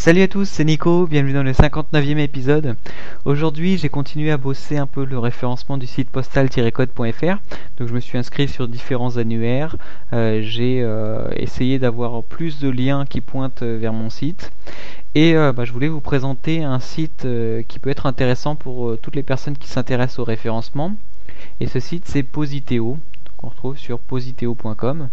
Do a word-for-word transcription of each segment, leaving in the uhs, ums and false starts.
Salut à tous, c'est Nico, bienvenue dans le cinquante-neuvième épisode. Aujourd'hui j'ai continué à bosser un peu le référencement du site postal-code point F R. Donc je me suis inscrit sur différents annuaires, euh, j'ai euh, essayé d'avoir plus de liens qui pointent vers mon site. Et euh, bah, je voulais vous présenter un site euh, qui peut être intéressant pour euh, toutes les personnes qui s'intéressent au référencement. Et ce site c'est Positeo, qu'on retrouve sur positeo point com.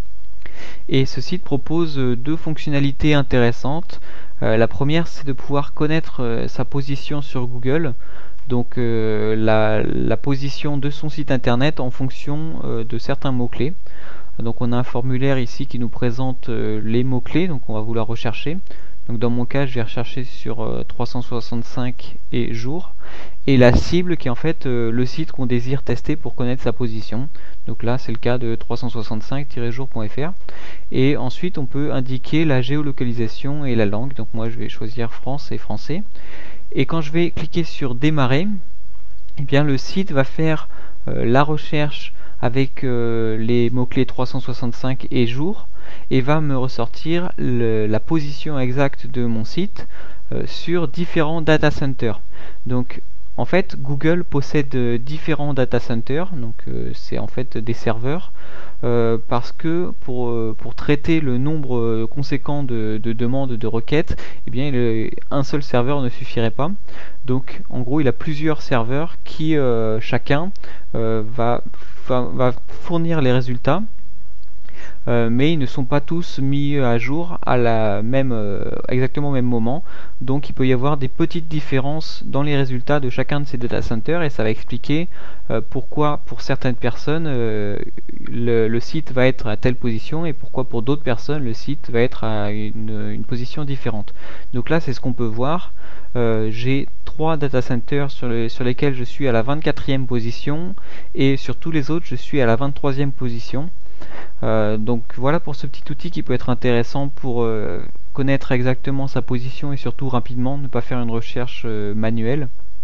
Et ce site propose euh, deux fonctionnalités intéressantes. Euh, la première, c'est de pouvoir connaître euh, sa position sur Google, donc euh, la, la position de son site internet en fonction euh, de certains mots-clés. Donc on a un formulaire ici qui nous présente euh, les mots-clés, donc on va vouloir rechercher. Donc dans mon cas, je vais rechercher sur euh, trois cent soixante-cinq et jour, et la cible qui est en fait euh, le site qu'on désire tester pour connaître sa position. Donc là, c'est le cas de trois cent soixante-cinq tiret jour point F R. Et ensuite, on peut indiquer la géolocalisation et la langue. Donc moi, je vais choisir France et français. Et quand je vais cliquer sur démarrer, eh bien le site va faire euh, la recherche avec euh, les mots-clés trois cent soixante-cinq et jour, et va me ressortir le, la position exacte de mon site euh, sur différents data centers. Donc en fait Google possède euh, différents data centers, donc euh, c'est en fait des serveurs, euh, parce que pour, euh, pour traiter le nombre euh, conséquent de, de demandes de requêtes, eh bien le, un seul serveur ne suffirait pas. Donc en gros il a plusieurs serveurs qui euh, chacun euh, va, va, va fournir les résultats. Euh, mais ils ne sont pas tous mis à jour à la même, euh, exactement au même moment. Donc il peut y avoir des petites différences dans les résultats de chacun de ces data centers, et ça va expliquer euh, pourquoi pour certaines personnes euh, le, le site va être à telle position, et pourquoi pour d'autres personnes le site va être à une, une position différente. Donc là c'est ce qu'on peut voir. Euh, j'ai trois data centers sur, le, sur lesquels je suis à la vingt-quatrième position, et sur tous les autres je suis à la vingt-troisième position. Euh, donc voilà pour ce petit outil qui peut être intéressant pour euh, connaître exactement sa position et surtout rapidement, ne pas faire une recherche euh, manuelle.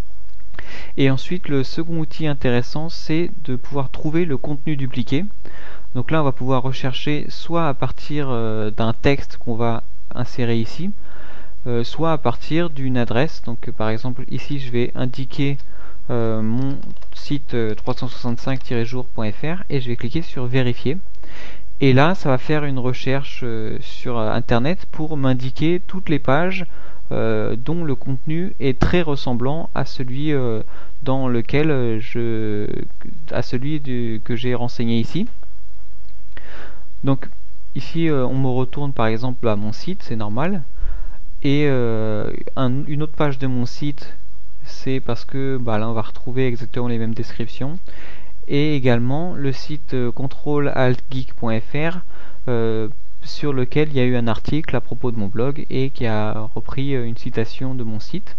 Et ensuite le second outil intéressant, c'est de pouvoir trouver le contenu dupliqué. Donc là on va pouvoir rechercher soit à partir euh, d'un texte qu'on va insérer ici, euh, soit à partir d'une adresse. Donc euh, par exemple ici je vais indiquer euh, mon site euh, trois cent soixante-cinq tiret jour point F R et je vais cliquer sur vérifier. Et là, ça va faire une recherche euh, sur euh, Internet pour m'indiquer toutes les pages euh, dont le contenu est très ressemblant à celui euh, dans lequel euh, je, à celui du, que j'ai renseigné ici. Donc ici, euh, on me retourne par exemple à mon site, c'est normal. Et euh, un, une autre page de mon site, c'est parce que bah, là, on va retrouver exactement les mêmes descriptions. Et également le site euh, control alt geek point F R euh, sur lequel il y a eu un article à propos de mon blog et qui a repris euh, une citation de mon site,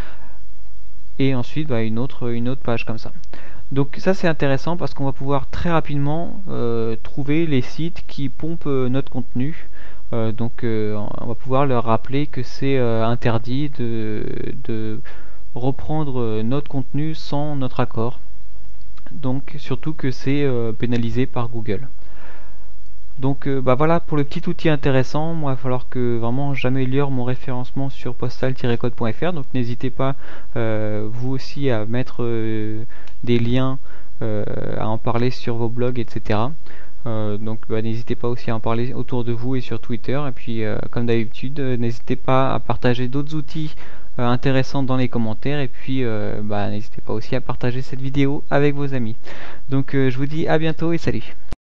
et ensuite bah, une, autre, une autre page comme ça. Donc ça c'est intéressant parce qu'on va pouvoir très rapidement euh, trouver les sites qui pompent euh, notre contenu. Euh, donc euh, on va pouvoir leur rappeler que c'est euh, interdit de, de reprendre euh, notre contenu sans notre accord. Donc surtout que c'est euh, pénalisé par Google. Donc euh, bah voilà pour le petit outil intéressant. Moi il va falloir que vraiment j'améliore mon référencement sur postal-code point F R. Donc n'hésitez pas euh, vous aussi à mettre euh, des liens, euh, à en parler sur vos blogs, et cetera. Euh, donc bah, n'hésitez pas aussi à en parler autour de vous et sur Twitter. Et puis euh, comme d'habitude, euh, n'hésitez pas à partager d'autres outils euh, intéressants dans les commentaires. Et puis euh, bah, n'hésitez pas aussi à partager cette vidéo avec vos amis. Donc euh, je vous dis à bientôt et salut.